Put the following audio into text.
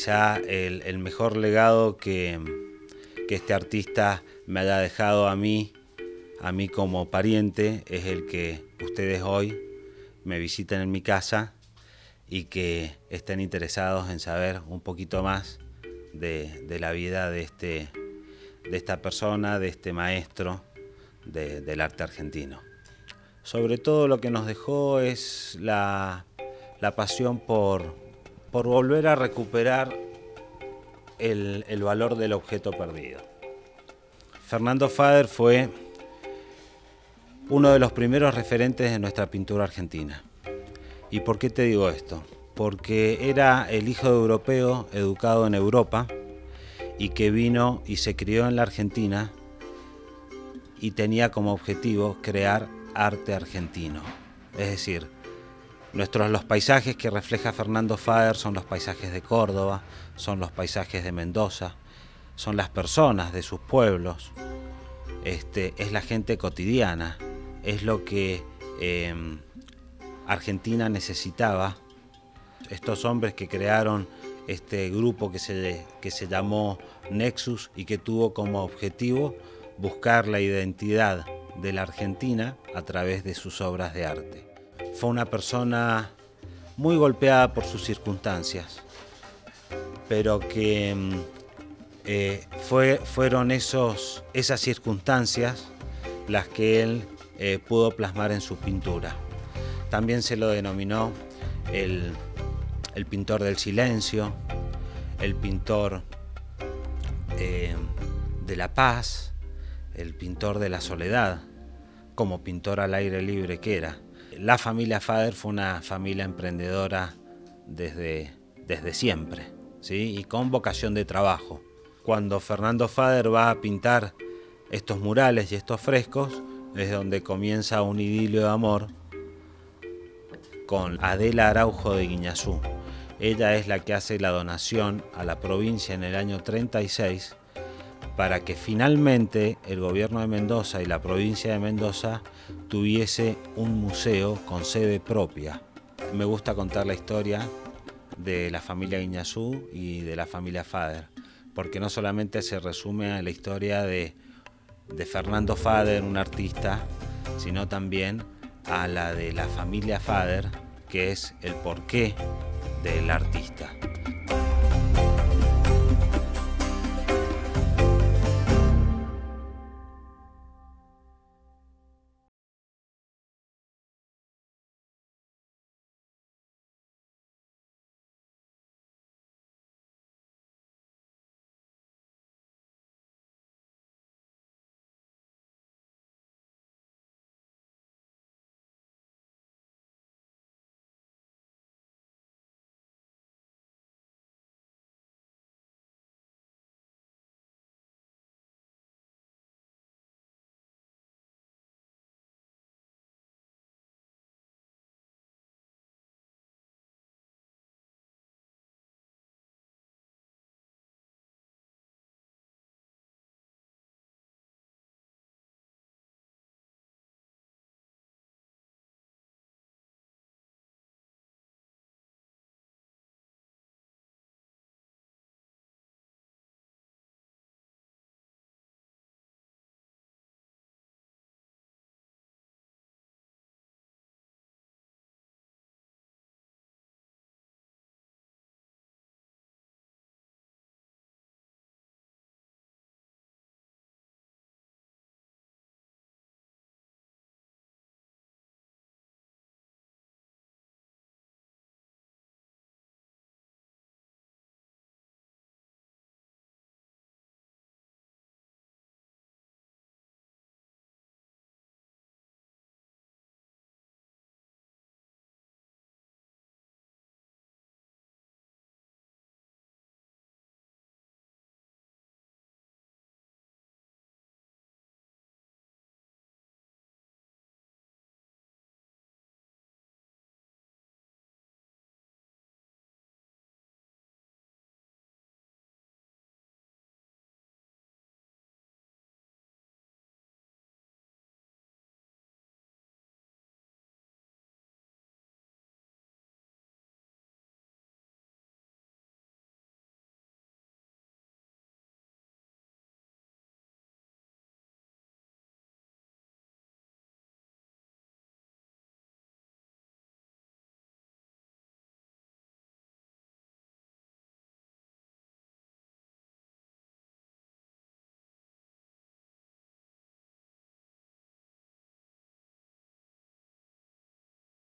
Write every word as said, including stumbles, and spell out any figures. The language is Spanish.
quizá el, el mejor legado que, que este artista me haya dejado a mí, a mí como pariente, es el que ustedes hoy me visiten en mi casa y que estén interesados en saber un poquito más de, de la vida de, este, de esta persona, de este maestro de, del arte argentino. Sobre todo lo que nos dejó es la, la pasión por, por volver a recuperar el, el valor del objeto perdido. Fernando Fader fue uno de los primeros referentes de nuestra pintura argentina. ¿Y por qué te digo esto? Porque era el hijo de europeo educado en Europa y que vino y se crió en la Argentina y tenía como objetivo crear arte argentino. Es decir, nuestros, los paisajes que refleja Fernando Fader son los paisajes de Córdoba, son los paisajes de Mendoza, son las personas de sus pueblos, este, es la gente cotidiana, es lo que eh, Argentina necesitaba. Estos hombres que crearon este grupo que se, que se llamó Nexus y que tuvo como objetivo buscar la identidad de la Argentina a través de sus obras de arte. Fue una persona muy golpeada por sus circunstancias, pero que eh, fue, fueron esos, esas circunstancias las que él eh, pudo plasmar en su pintura. También se lo denominó el, el pintor del silencio, el pintor eh, de la paz, el pintor de la soledad, como pintor al aire libre que era. La familia Fader fue una familia emprendedora desde, desde siempre, ¿sí? Y con vocación de trabajo. Cuando Fernando Fader va a pintar estos murales y estos frescos, es donde comienza un idilio de amor con Adela Araujo de Guiñazú. Ella es la que hace la donación a la provincia en el año treinta y seis para que finalmente el gobierno de Mendoza y la provincia de Mendoza tuviese un museo con sede propia. Me gusta contar la historia de la familia Guiñazú y de la familia Fader, porque no solamente se resume a la historia de, de Fernando Fader, un artista, sino también a la de la familia Fader, que es el porqué del artista.